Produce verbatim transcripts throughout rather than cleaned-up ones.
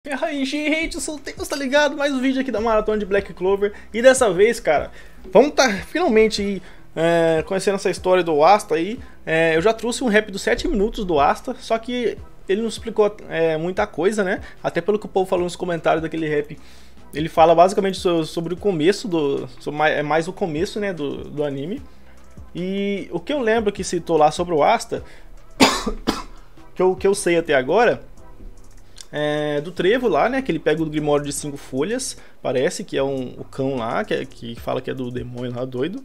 E aí, gente, eu sou o Teus, tá ligado? Mais um vídeo aqui da Maratona de Black Clover. E dessa vez, cara, vamos tá finalmente aí, é, conhecendo essa história do Asta aí. É, eu já trouxe um rap dos sete minutos do Asta, só que ele não explicou é, muita coisa, né? Até pelo que o povo falou nos comentários daquele rap. Ele fala basicamente so, sobre o começo do... Sobre mais, é mais o começo, né, do, do anime. E o que eu lembro que citou lá sobre o Asta, que, eu, que eu sei até agora... É, do Trevo lá, né, que ele pega o Grimório de cinco folhas, parece que é um, o cão lá, que, é, que fala que é do demônio lá, doido.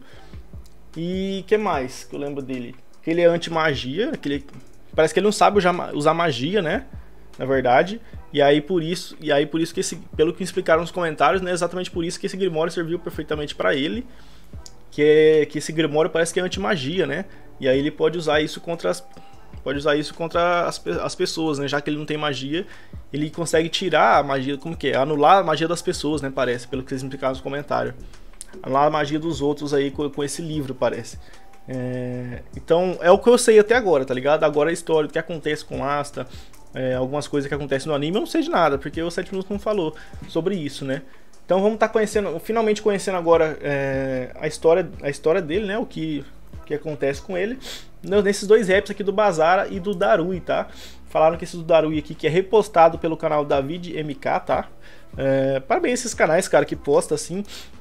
E que mais que eu lembro dele? Que ele é anti-magia, que ele, parece que ele não sabe usar, usar magia, né, na verdade. E aí por isso, e aí por isso que esse, pelo que explicaram nos comentários, né, exatamente por isso que esse Grimório serviu perfeitamente para ele. Que, é, que esse Grimório parece que é anti-magia, né, e aí ele pode usar isso contra as... Pode usar isso contra as, as pessoas, né? Já que ele não tem magia, ele consegue tirar a magia, como que é? Anular a magia das pessoas, né? Parece, pelo que vocês explicaram nos comentários. Anular a magia dos outros aí com, com esse livro, parece. É... Então, é o que eu sei até agora, tá ligado? Agora a história, o que acontece com Asta, é, algumas coisas que acontecem no anime, eu não sei de nada, porque o sete minutos não falou sobre isso, né? Então vamos estar tá conhecendo, finalmente conhecendo agora é, a, história, a história dele, né? O que... que acontece com ele nesses dois raps aqui do Bazara e do Darui, tá? Falaram que esse do Darui aqui, que é repostado pelo canal David M K, tá? É, parabéns esses canais, cara, que posta assim,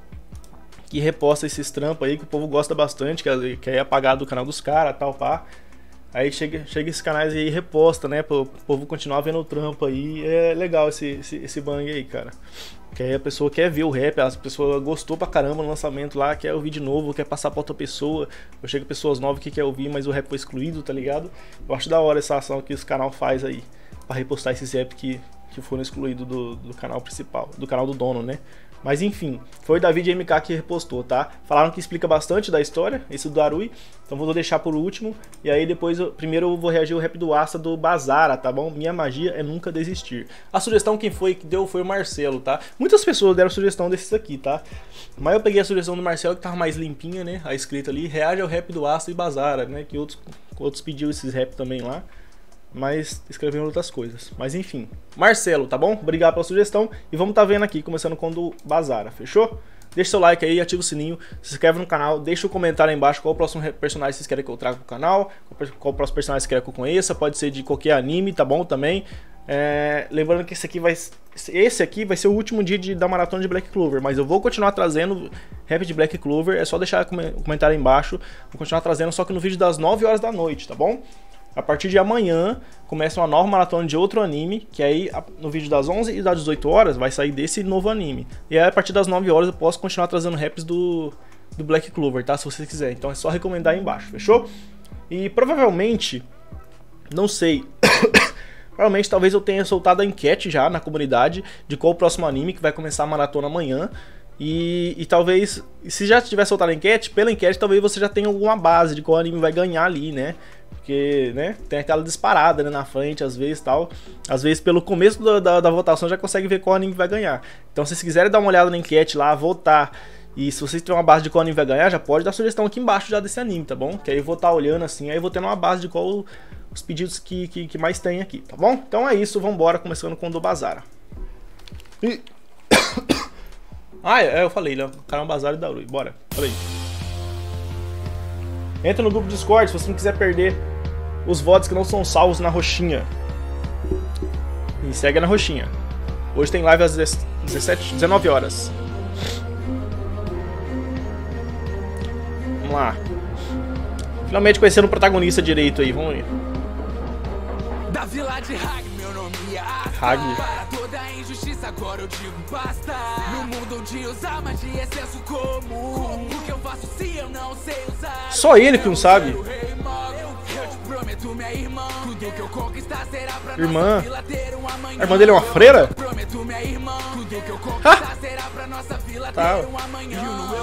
que reposta esses trampos aí, que o povo gosta bastante, que, que é apagado do canal dos caras, tal, pá. Aí chega, chega esses canais aí e reposta, né? Pro povo continuar vendo o trampo aí. É legal esse, esse, esse bang aí, cara. Que aí a pessoa quer ver o rap, a pessoa gostou pra caramba no lançamento lá, quer ouvir de novo, quer passar pra outra pessoa. Eu chego pessoas novas que quer ouvir, mas o rap foi excluído, tá ligado? Eu acho da hora essa ação que esse canal faz aí, pra repostar esses rap que, que foram excluídos do, do canal principal, do canal do dono, né? Mas enfim, foi o David M K que repostou, tá? Falaram que explica bastante da história, esse do Darui, então vou deixar por último. E aí depois, eu, primeiro eu vou reagir ao rap do Asta do Bazara, tá bom? Minha magia é nunca desistir. A sugestão quem foi que deu foi o Marcelo, tá? Muitas pessoas deram sugestão desses aqui, tá? Mas eu peguei a sugestão do Marcelo que tava mais limpinha, né? A escrita ali, reage ao rap do Asta e Bazara, né? Que outros, outros pediram esses rap também lá. Mas escreveram outras coisas. Mas enfim, Marcelo, tá bom? Obrigado pela sugestão. E vamos tá vendo aqui, começando com o do Bazara, fechou? Deixa seu like aí, ativa o sininho, se inscreve no canal, deixa o um comentário aí embaixo qual o próximo personagem vocês querem que eu traga pro canal, qual o próximo personagem vocês querem que eu conheça, pode ser de qualquer anime, tá bom? Também. É, lembrando que esse aqui vai esse aqui vai ser o último dia de, da maratona de Black Clover, mas eu vou continuar trazendo rap de Black Clover, é só deixar o comentário aí embaixo, vou continuar trazendo só que no vídeo das nove horas da noite, tá bom? A partir de amanhã começa uma nova maratona de outro anime, que aí no vídeo das onze e das dezoito horas vai sair desse novo anime. E aí a partir das nove horas eu posso continuar trazendo raps do, do Black Clover, tá? Se você quiser. Então é só recomendar aí embaixo, fechou? E provavelmente, não sei, provavelmente talvez eu tenha soltado a enquete já na comunidade de qual o próximo anime que vai começar a maratona amanhã. E, e talvez, se já tiver soltado a enquete, pela enquete talvez você já tenha alguma base de qual anime vai ganhar ali, né? Porque, né, tem aquela disparada, né, na frente, às vezes, tal. Às vezes, pelo começo da, da, da votação, já consegue ver qual anime vai ganhar. Então, se vocês quiserem dar uma olhada na enquete lá, votar, e se vocês tiverem uma base de qual anime vai ganhar, já pode dar sugestão aqui embaixo já desse anime, tá bom? Que aí eu vou estar olhando assim, aí eu vou tendo uma base de qual os pedidos que, que, que mais tem aqui, tá bom? Então é isso, vambora, começando com o do Bazara. E... ah, é, eu falei, né? Canal Bazara e Darui, bora, falei. Entra no grupo do Discord se você não quiser perder os votos que não são salvos na roxinha. E segue na roxinha. Hoje tem live às dezessete, dezenove horas. Vamos lá. Finalmente conhecendo o protagonista direito aí, vamos ver. Da vila de Hag, meu nome é Hag. Para toda a injustiça agora eu digo basta. No mundo onde usar magia é senso comum. O que eu faço se eu não sei usar? Só ele que não sabe. Irmã. A irmã dele é uma freira? Ha! Tá.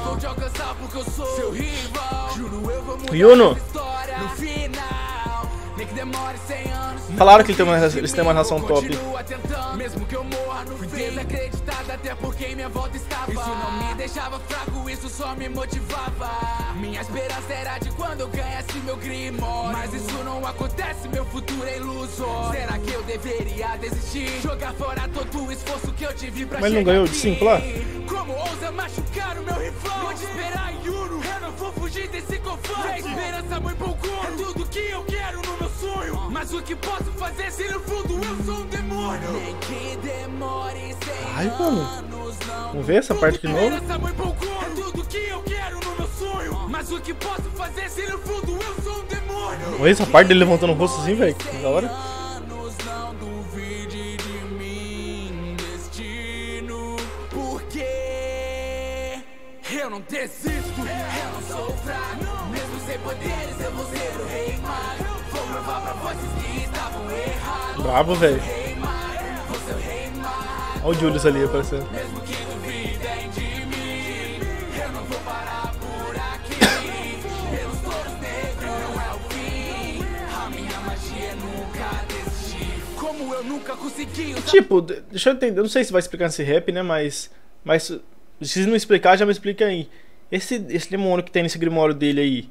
Yuno. Falaram que ele tem uma, eles têm uma relação top. Mesmo que eu morra no feio, acreditado até porque em minha volta estava. Isso não me deixava fraco, isso só me motivava. Minha esperança era de quando eu ganhasse meu grimório, mas isso não acontece, meu futuro é ilusório. Será que eu deveria desistir? Jogar fora todo o esforço que eu tive pra chegar. Mas ele não ganhou de cinco lá? Como ousa machucar o meu rival? Vou te esperar em Yuno, eu não vou fugir desse conforto. A esperança muito pouco, é tudo que eu quero no meu sonho. Mas o que posso fazer se no fundo eu sou um demônio? Nem que demore cem Ai, mano. anos, não. Vamos ver essa parte de novo? Esperança muito pouco, é tudo que eu quero no meu sonho. Mas o que posso fazer se no fundo eu sou um demônio? Olha essa parte dele levantando o rosto assim, velho. Que da hora. Anos, não duvide de mim, destino. Porque eu não desisto, eu não sou fraco. Mesmo sem poderes, eu vou ser o rei mago. Vou provar pra vocês que estavam errados. Bravo, velho. Rei mago, vou ser o rei mago. Olha o Julius ali aparecendo. Mesmo que duvidem de mim, eu não vou parar por aqui. Pelos touros negros não é o fim. A minha magia é nunca desistir. Como eu nunca consegui usar. Tipo, de- deixa eu entender. Eu não sei se vai explicar nesse rap, né? Mas. Mas. Se não explicar, já me explica aí. Esse, esse demônio que tem nesse grimório dele aí.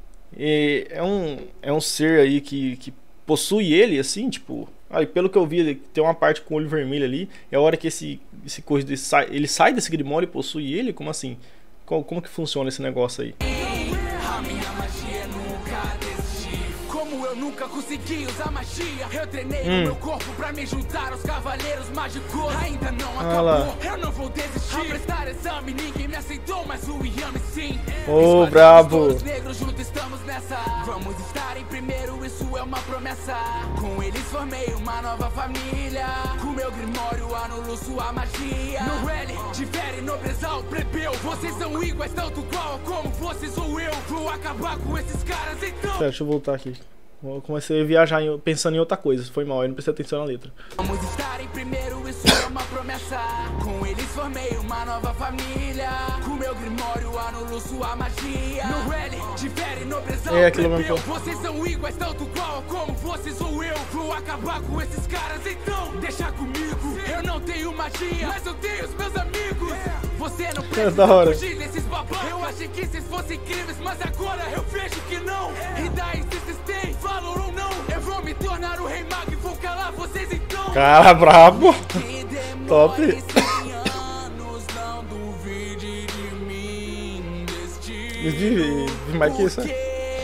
É, é um. É um ser aí que, que possui ele, assim, tipo. Aí, pelo que eu vi, ele tem uma parte com o olho vermelho ali. É a hora que esse, esse coisa desse sai, ele sai desse grimório e possui ele? Como assim? Como, como que funciona esse negócio aí? A minha magia é nunca desistir. Como eu nunca consegui usar magia, eu treinei Hum. o meu corpo pra me juntar aos cavaleiros mágicos. Ainda não Ah acabou, lá. eu não vou desistir. Ao prestar exame, ninguém me aceitou, mas o Yami sim. Ô, Escolhemos brabo. touros negros, juntos estamos nessa. Vamos estar em primeiro, isso é uma promessa. Com eles formei uma nova família. Com meu grimório anulo sua magia. No L, difere nobreza ao plebeu. Vocês são iguais, tanto qual como vocês ou eu. Vou acabar com esses caras, então. Pera, deixa eu voltar aqui. Eu comecei a viajar em- pensando em outra coisa. Foi mal, eu não prestei atenção na letra. Vamos estar em primeiro, isso é uma promessa. Com eles formei uma nova família. Com meu grimório anulo sua magia. No L, difere nobreza ao É aquilo mesmo plebeu. que eu- Vocês são iguais, tanto qual como vocês ou eu. Vou acabar com esses caras, então deixa comigo. Eu não tenho magia, mas eu tenho os meus amigos. Você não É precisa da hora. fugir desses babacas. Eu achei que vocês fossem incríveis, mas agora eu vejo que não. E daí se vocês têm valor ou não, eu vou me tornar o rei mago e vou calar vocês então. Cara, brabo! Que demore Top. cem anos, não duvide de mim, destino. De, de mais que isso. Porque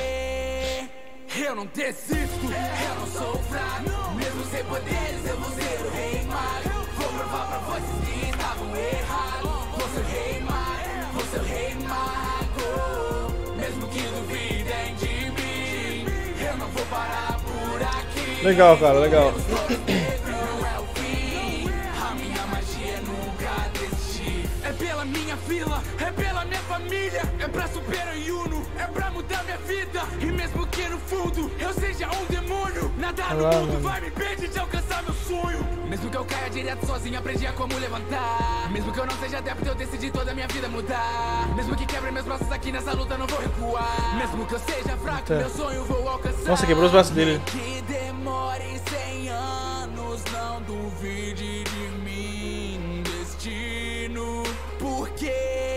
eu não desisto, eu não sou fraco. Mesmo sem poderes, eu vou ser o rei mago. Vou provar pra vocês que estavam errados. Vou ser o rei mago, vou ser o rei mago. Mesmo que duvidem de mim, eu não vou parar por aqui. Legal, cara, legal. Não é o fim, a minha magia é nunca desistir. É pela minha vila, é pela minha família. É pra superar Yuno, é pra mudar minha vida. E mesmo que no fundo eu seja um demônio, nada no Olá, mundo mano. vai me impedir de alcançar meu sonho. Mesmo que eu caia direto sozinho, aprendi a como levantar. Mesmo que eu não seja adepto, eu decidi toda a minha vida mudar. Mesmo que quebre meus braços aqui nessa luta, não vou recuar. Mesmo que eu seja fraco, Tá. meu sonho vou alcançar. Nossa, quebrou os braços dele. Que demore cem anos, não duvide de mim, destino. Porque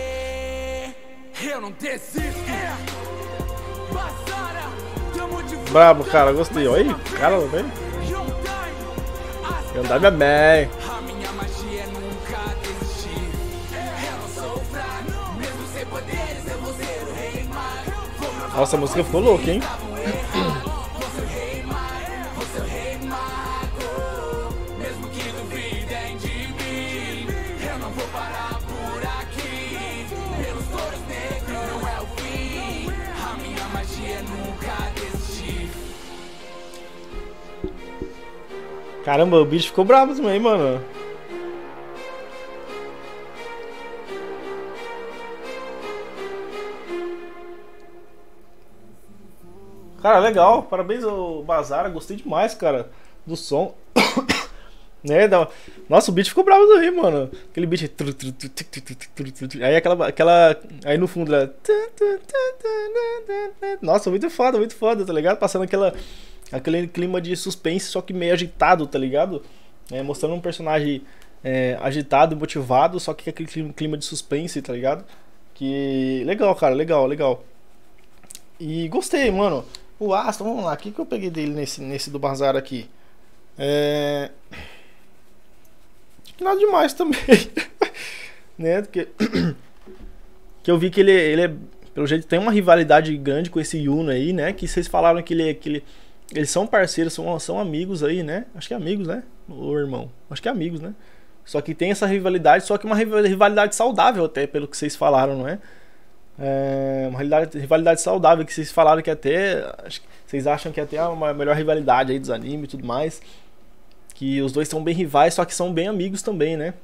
eu não desisto. É. Bassara, tamo de volta. Brabo, cara, gostei. Olha aí, cara, velho. Eu andava bem. A minha magia é nunca desistir. Eu não sou fraco, mesmo sem poderes, eu vou ser o rei mago. Vou provar Nossa, a música ficou louca, hein? estavam errados. Vou ser o rei mago, vou ser o rei mago. Mesmo que duvidem de mim, eu não vou parar por aqui. Pelos touros negros não é o fim. A minha magia é nunca desistir. Caramba, o bicho ficou brabo também, mano. Cara, legal. Parabéns ao Bazara. Gostei demais, cara, do som. Né? da- Nossa, o beat ficou bravo também, mano. Aquele beat. tru, tru, tru, tic, tic, tic, tru, tru, tru. Aí aquela, aquela. Aí no fundo, ela. Nossa, muito foda, muito foda, tá ligado? Passando aquela. aquele clima de suspense, só que meio agitado, tá ligado? É, mostrando um personagem é, agitado e motivado, só que aquele clima de suspense, tá ligado? Que legal, cara, legal, legal. E gostei, mano. O Aston, vamos lá, o que, que eu peguei dele nesse, nesse do Bazar aqui? É... Nada demais também. Né? Porque... que eu vi que ele, ele é, pelo jeito, tem uma rivalidade grande com esse Yuno aí, né? Que vocês falaram que ele, que ele, eles são parceiros, são, são amigos aí, né? Acho que é amigos, né? O irmão. Acho que é amigos, né? Só que tem essa rivalidade, só que uma rivalidade saudável até, pelo que vocês falaram, não é? É uma rivalidade, rivalidade saudável, que vocês falaram que até... Acho que vocês acham que até é uma melhor rivalidade aí dos animes e tudo mais. Que os dois são bem rivais, só que são bem amigos também, né?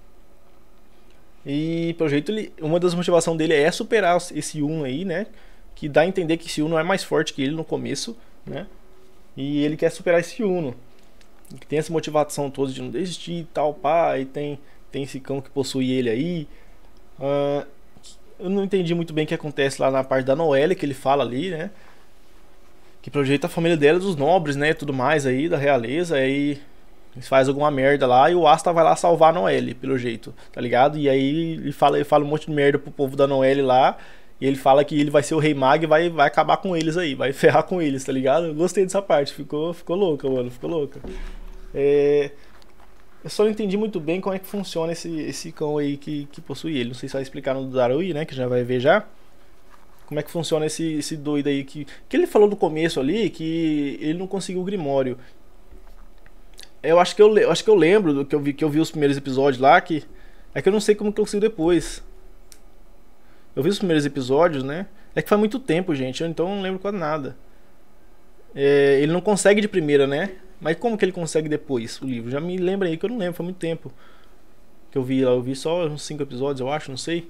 E pelo jeito ele, uma das motivações dele é superar esse Yuno aí, né? Que dá a entender que esse Yuno é mais forte que ele no começo, né? E ele quer superar esse Yuno. Tem essa motivação toda de não desistir e tal, pá. E tem, tem esse cão que possui ele aí. Uh, eu não entendi muito bem o que acontece lá na parte da Noelle, que ele fala ali, né? Que pelo jeito a família dela é dos nobres, né? Tudo mais aí, da realeza. Aí eles fazem alguma merda lá e o Asta vai lá salvar a Noelle, pelo jeito, tá ligado? E aí ele fala, ele fala um monte de merda pro povo da Noelle lá. E ele fala que ele vai ser o Rei Mag e vai, vai acabar com eles aí, vai ferrar com eles, tá ligado? Eu gostei dessa parte, ficou, ficou louca, mano, ficou louca. É... Eu só não entendi muito bem como é que funciona esse, esse cão aí que, que possui ele. Não sei se vai explicar no Darui, né, que já vai ver já. Como é que funciona esse, esse doido aí que... Que ele falou no começo ali que ele não conseguiu o Grimório. Eu acho que eu, eu, acho que eu lembro do que eu, vi, que eu vi os primeiros episódios lá, que... É que eu não sei como que eu consigo depois. Eu vi os primeiros episódios, né? É que faz muito tempo, gente, então eu não lembro quase nada. É, ele não consegue de primeira, né? Mas como que ele consegue depois o livro? Já me lembra aí que eu não lembro, faz muito tempo que eu vi lá. Eu vi só uns cinco episódios, eu acho, não sei.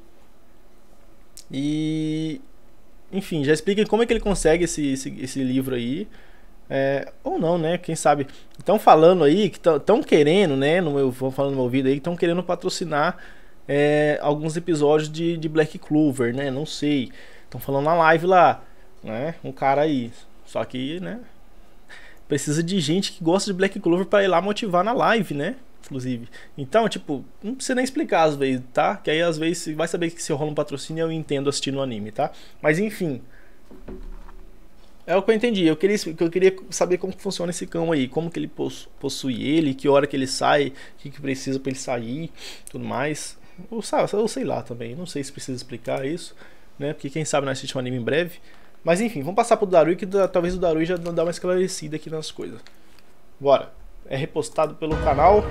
E... Enfim, já expliquem como é que ele consegue esse, esse, esse livro aí. É, ou não, né? Quem sabe. Estão falando aí, que estão querendo, né? No meu, vou falando no meu ouvido aí, que estão querendo patrocinar é, alguns episódios de, de Black Clover, né? Não sei. Estão falando na live lá, né? Um cara aí. Só que, né? Precisa de gente que gosta de Black Clover para ir lá motivar na live, né? Inclusive. Então, tipo, não precisa nem explicar às vezes, tá? Que aí às vezes você vai saber que se rola um patrocínio eu entendo assistindo o anime, tá? Mas enfim. É o que eu entendi. Eu queria, eu queria saber como funciona esse cão aí. Como que ele possui ele, que hora que ele sai, o que, que precisa para ele sair, tudo mais. Ou, ou sei lá também. Não sei se precisa explicar isso, né? Porque quem sabe nós assistimos um anime em breve. Mas enfim, vamos passar pro Darui, que talvez o Darui já dá uma esclarecida aqui nas coisas. Bora. É repostado pelo canal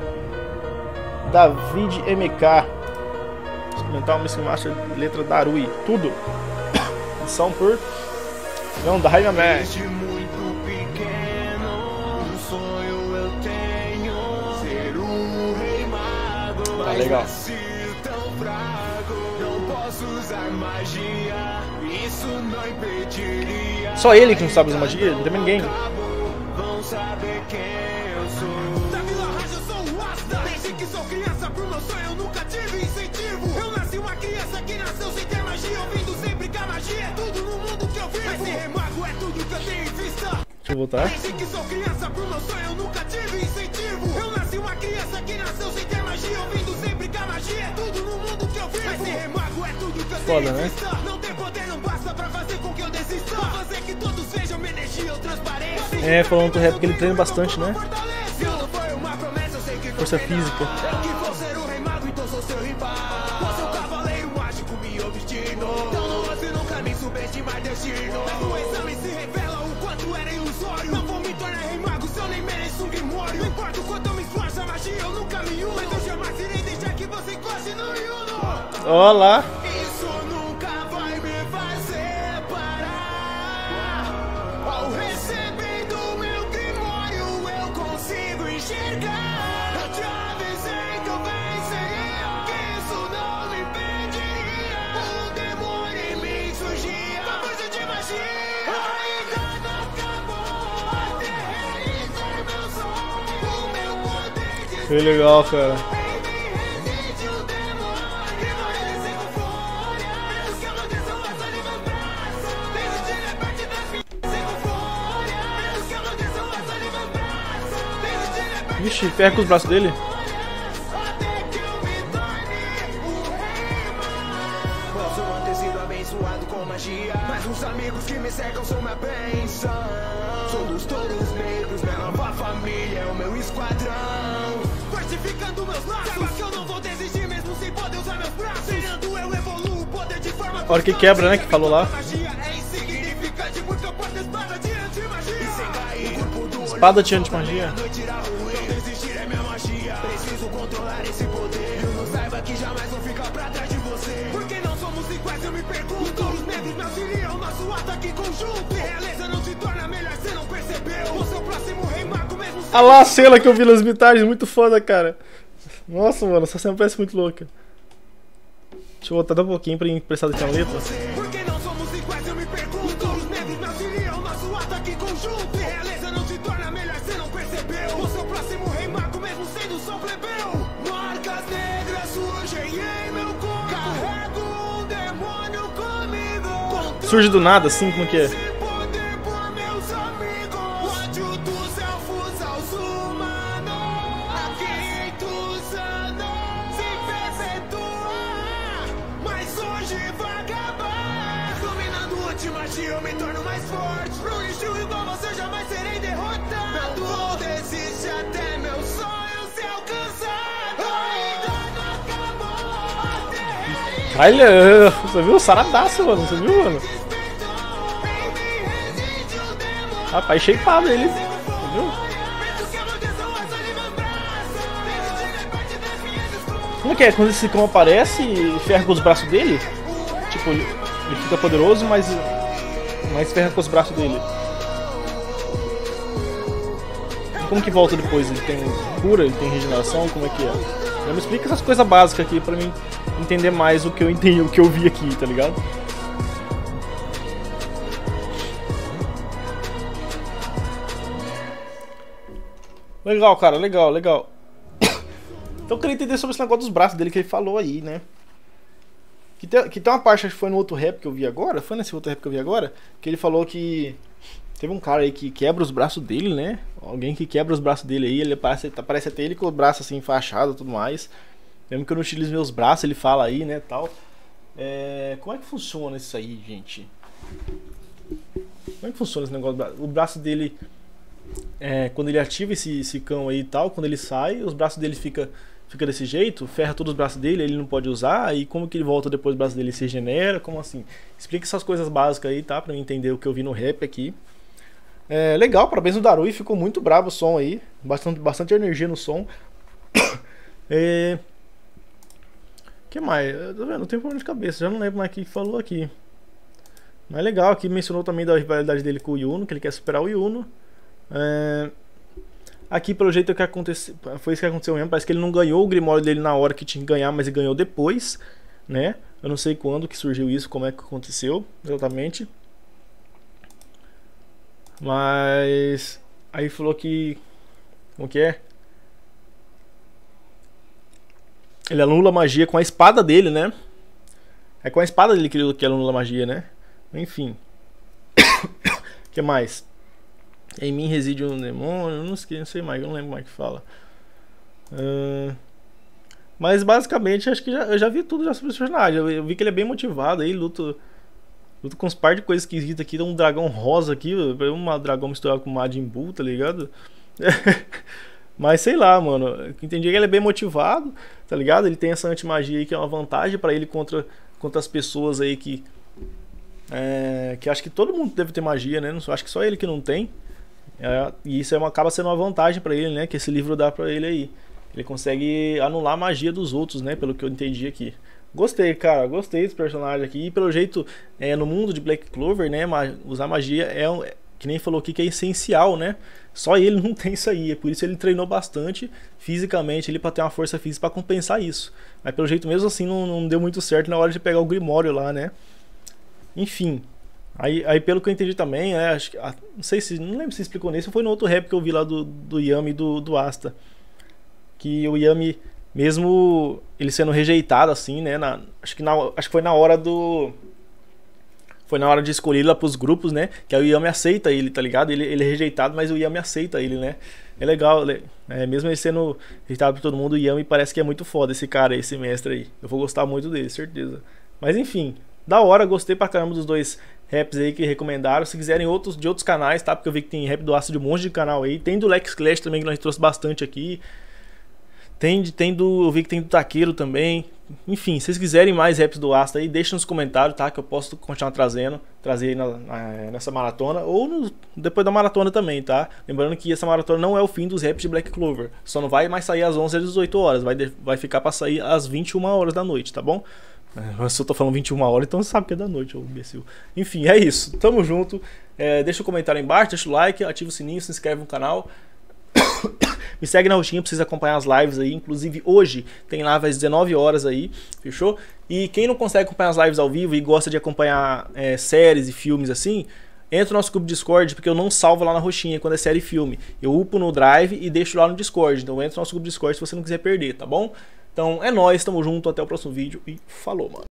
David M K. Experimentar uma Master letra Darui. Tudo. Edição por Não, da Raiva Man. Desde muito pequeno, um sonho eu tenho. Ser o Rei Mago. Tá legal. Nasci tão fraco, não posso usar magia. Isso não impediria. Só ele que não sabe usar magia? Não tem mais ninguém. Vão saber quem eu sou. Da Vila Raja eu sou o Asta. Desde que sou criança pro meu sonho eu nunca tive incentivo. Eu nasci uma criança que nasceu sem ter magia. Ouvindo sempre que a magia é tudo no mundo que eu vivo. Mas ser Rei Mago é tudo que eu tenho em vista. Deixa eu voltar. Desde que sou criança pro meu sonho eu nunca tive incentivo. Eu nasci uma criança que nasceu sem ter magia. Ouvindo sempre que a magia é tudo no mundo que eu vivo. Mas ser Rei Mago é tudo que eu Foda, tenho né? em vista. Não tem poder, não basta pra fazer com que eu desista. Vou fazer que todos vejam minha energia ou transparência. É, falando do rap porque ele treina bastante, né? Força física. Eu que vou ser o Rei Mago, então sou seu rival. Vou ser o cavaleiro mágico, meu destino. Então não ouse nunca me subestimar destino. Mas no exame se revela o quanto era ilusório. Não vou me tornar Rei Mago se eu nem mereço um grimório. Não importa o quanto eu me esforço, a magia eu nunca me uno. Mas eu jamais irei deixar que você encoste no Yuno. Olá. Isso nunca vai me fazer parar. Ao receber do meu grimório eu consigo enxergar. Eu te avisei que eu venceria, que isso não me impediria. O demônio em mim surgia, com força de magia. Ainda não acabou até realizar meu sonho. O meu poder de Que legal, cara. Vixe, ferra com os braços dele. Posso não ter sido abençoado com magia, mas os amigos que me cercam são minha bênção. Sou dos touros negros, minha nova família é o meu esquadrão. Fortificando meus laços, saiba que eu não vou desistir mesmo sem poder usar meus braços. Treinando eu evoluo o poder de forma A hora que quebra, né, que falou lá. magia é insignificante porque eu porto espada de anti-magia. E sem cair, o corpo do Espada de anti-magia. noite irá ruir, não desistir é minha magia. Preciso controlar esse poder. Eu não saiba que jamais vou ficar pra trás de você. Porque não somos iguais, eu me pergunto. Os negros me auxiliam, nosso ataque conjunto. E realeza não se torna melhor, cê não percebeu. O seu próximo rei mago mesmo sem... Ah lá a cena que eu vi nas mitagens, muito foda, cara. Nossa, mano, essa cena parece muito louca. Deixa eu voltar um pouquinho pra prestar atenção na letra. Porque não somos iguais, eu me pergunto. Os negros me auxiliam, nosso ataque conjunto. E realeza não se torna melhor, cê não percebeu. O seu próximo rei mago mesmo sendo só plebeu. Marcas negras surgem em meu corpo. Carrego um demônio comigo. Surge do nada, assim, como que é? Esse poder por meus amigos. Ódio dos elfos aos humanos. Há quinhentos anos se perpetua, mas hoje vai acabar. Dominando anti-magia eu me torno mais forte. Pro lixo igual você jamais serei derrotado. Não desiste até meu sonho se alcançar. Ainda não acabou a terra. Olha, você viu? Saradaço, mano, você viu, mano? Rapaz, shapeado ele, viu? Como é que é? Quando esse cão aparece e ferra com os braços dele? Tipo, ele, ele fica poderoso, mas, mas ferra com os braços dele. E como que volta depois? Ele tem cura? Ele tem regeneração? Como é que é? Já me explica essas coisas básicas aqui pra mim entender mais o que eu entendi, o que eu vi aqui, tá ligado? Legal, cara, legal, legal. Então eu queria entender sobre esse negócio dos braços dele que ele falou aí, né? Que tem, que tem uma parte, acho que foi no outro rap que eu vi agora, foi nesse outro rap que eu vi agora, que ele falou que teve um cara aí que quebra os braços dele, né? Alguém que quebra os braços dele aí, ele aparece, aparece até ele com o braço assim enfaixado e tudo mais. Mesmo que eu não utilize meus braços, ele fala aí, né, tal. É, como é que funciona isso aí, gente? Como é que funciona esse negócio? O braço dele... É, quando ele ativa esse, esse cão aí e tal, quando ele sai, os braços dele fica, fica desse jeito, ferra todos os braços dele, ele não pode usar, e como que ele volta depois, os braços dele se regenera, como assim? Explica essas coisas básicas aí, tá? Pra eu entender o que eu vi no rap aqui. É, legal, parabéns no Darui, ficou muito brabo o som aí, bastante, bastante energia no som. É... que mais? Tá vendo? Não tem problema de cabeça, já não lembro mais o que falou aqui. Mas legal, aqui mencionou também da rivalidade dele com o Yuno, que ele quer superar o Yuno. É... Aqui, pelo jeito que aconteceu, foi isso que aconteceu mesmo. Parece que ele não ganhou o Grimório dele na hora que tinha que ganhar, mas ele ganhou depois, né? Eu não sei quando que surgiu isso, como é que aconteceu exatamente. Mas aí falou que, como que é? Ele anula a magia com a espada dele, né? É com a espada dele que ele, que ele anula a magia, né? Enfim. O que mais? Em mim reside um demônio, não sei, não sei mais, eu não lembro mais o que fala. Uh, mas basicamente acho que já, eu já vi tudo já sobre esse personagem. Eu, eu vi que ele é bem motivado aí, luta, luta com uns par de coisas esquisitas aqui. Tem um dragão rosa aqui, um dragão misturado com Majin Buu, tá ligado? Mas sei lá, mano. Eu entendi que ele é bem motivado, tá ligado? Ele tem essa anti-magia aí que é uma vantagem pra ele contra, contra as pessoas aí que. É, que acho que todo mundo deve ter magia, né? Não, acho que só ele que não tem. É, e isso é uma, acaba sendo uma vantagem pra ele, né? Que esse livro dá pra ele aí. Ele consegue anular a magia dos outros, né? Pelo que eu entendi aqui. Gostei, cara. Gostei desse personagem aqui. E pelo jeito, é, no mundo de Black Clover, né? Usar magia é, que nem falou aqui, que é essencial, né? Só ele não tem isso aí. É por isso ele treinou bastante fisicamente ele pra ter uma força física pra compensar isso. Mas pelo jeito, mesmo assim, não, não deu muito certo na hora de pegar o Grimório lá, né? Enfim. Aí, aí pelo que eu entendi também, é, acho que, ah, não sei se, não lembro se explicou nesse, ou foi no outro rap que eu vi lá do, do Yami e do, do Asta. Que o Yami, mesmo ele sendo rejeitado assim, né, na, acho, que na, acho que foi na hora do foi na hora de escolher lá pros grupos, né? Que aí o Yami aceita ele, tá ligado? Ele, ele é rejeitado, mas o Yami aceita ele, né? É legal, é, mesmo ele sendo rejeitado por todo mundo, o Yami parece que é muito foda esse cara, esse mestre aí. Eu vou gostar muito dele, certeza. Mas enfim, da hora, gostei pra caramba dos dois raps aí que recomendaram. Se quiserem outros de outros canais, tá? Porque eu vi que tem rap do Astro de um monte de canal aí. Tem do Lex Clash também, que nós trouxe bastante aqui. Tem, tem do. Eu vi que tem do Taqueiro também. Enfim, se vocês quiserem mais raps do Asta aí, deixa nos comentários, tá? Que eu posso continuar trazendo. Trazer aí na, na, nessa maratona. Ou no, depois da maratona também, tá? Lembrando que essa maratona não é o fim dos raps de Black Clover. Só não vai mais sair às onze às dezoito horas. Vai, vai ficar pra sair às vinte e uma horas da noite, tá bom? Se eu tô falando vinte e uma horas, então você sabe que é da noite, ô imbecil. Enfim, é isso. Tamo junto. É, deixa o comentário aí embaixo, deixa o like, ativa o sininho, se inscreve no canal. Me segue na roxinha pra vocês acompanhar as lives aí. Inclusive hoje tem live às dezenove horas aí, fechou? E quem não consegue acompanhar as lives ao vivo e gosta de acompanhar é, séries e filmes assim, entra no nosso grupo Discord, porque eu não salvo lá na roxinha quando é série e filme. Eu upo no Drive e deixo lá no Discord. Então entra no nosso grupo Discord se você não quiser perder, tá bom? Então é nóis, tamo junto, até o próximo vídeo e falou, mano.